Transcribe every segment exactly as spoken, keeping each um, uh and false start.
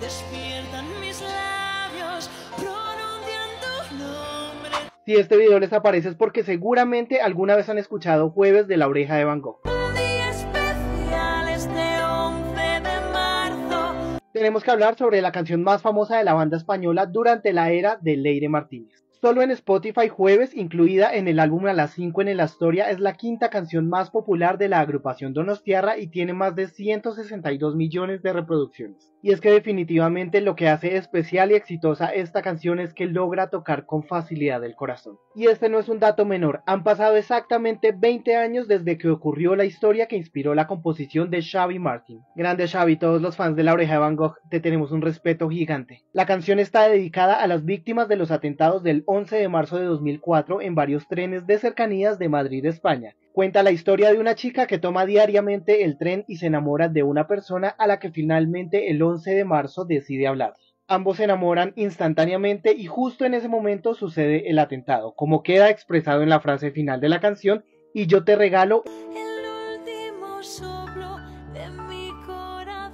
despiertan mis labios, pronuncian tu nombre. Si este video les aparece es porque seguramente alguna vez han escuchado Jueves de La Oreja de Van Gogh. Un día especial este once de marzo. Tenemos que hablar sobre la canción más famosa de la banda española durante la era de Leire Martínez. Solo en Spotify Jueves, incluida en el álbum A las cinco en la historia, es la quinta canción más popular de la agrupación donostiarra y tiene más de ciento sesenta y dos millones de reproducciones. Y es que definitivamente lo que hace especial y exitosa esta canción es que logra tocar con facilidad el corazón. Y este no es un dato menor, han pasado exactamente veinte años desde que ocurrió la historia que inspiró la composición de Xavi Martín. Grande Xavi, todos los fans de La Oreja de Van Gogh te tenemos un respeto gigante. La canción está dedicada a las víctimas de los atentados del once de marzo de dos mil cuatro en varios trenes de cercanías de Madrid, España. Cuenta la historia de una chica que toma diariamente el tren y se enamora de una persona a la que finalmente el once de marzo decide hablar. Ambos se enamoran instantáneamente y justo en ese momento sucede el atentado, como queda expresado en la frase final de la canción, y yo te regalo El último soplo de mi corazón.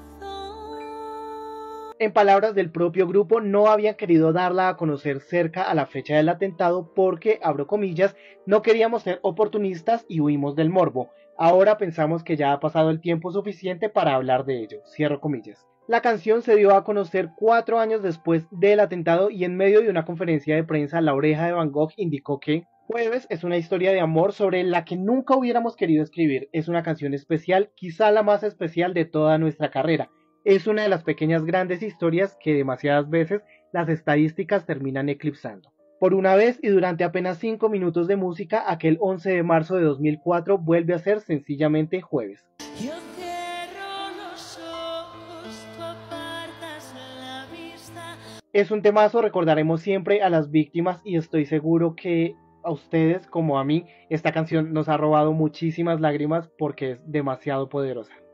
En palabras del propio grupo, no habían querido darla a conocer cerca a la fecha del atentado porque, abro comillas, no queríamos ser oportunistas y huimos del morbo. Ahora pensamos que ya ha pasado el tiempo suficiente para hablar de ello, cierro comillas. La canción se dio a conocer cuatro años después del atentado y en medio de una conferencia de prensa, La Oreja de Van Gogh indicó que Jueves es una historia de amor sobre la que nunca hubiéramos querido escribir. Es una canción especial, quizá la más especial de toda nuestra carrera. Es una de las pequeñas grandes historias que demasiadas veces las estadísticas terminan eclipsando. Por una vez y durante apenas cinco minutos de música, aquel once de marzo de dos mil cuatro vuelve a ser sencillamente Jueves. Yo cierro los ojos, tú apartas la vista. Es un temazo, recordaremos siempre a las víctimas y estoy seguro que a ustedes como a mí esta canción nos ha robado muchísimas lágrimas porque es demasiado poderosa.